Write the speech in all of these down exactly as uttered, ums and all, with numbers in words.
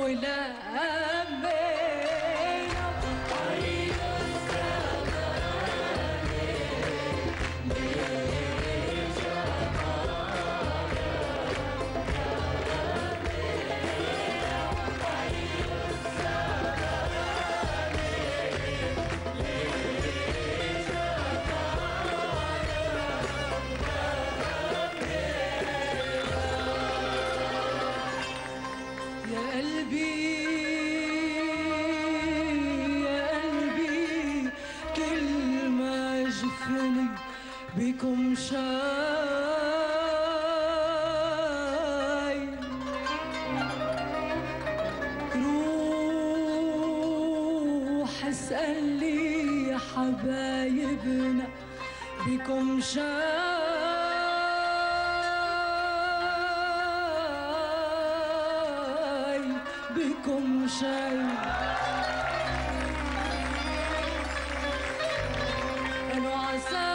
ولمينا عيد الزمان ليل جمالك لمينا عيد الزمان ليل جمالك يا قلبي يا قلبي كل ما جفني بكم شايل روح اسأل لي يا حبايبنا بكم شايل بكم شايل قالوا عسى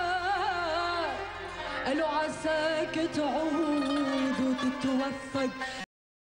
قالوا عساك تعود وتتوفق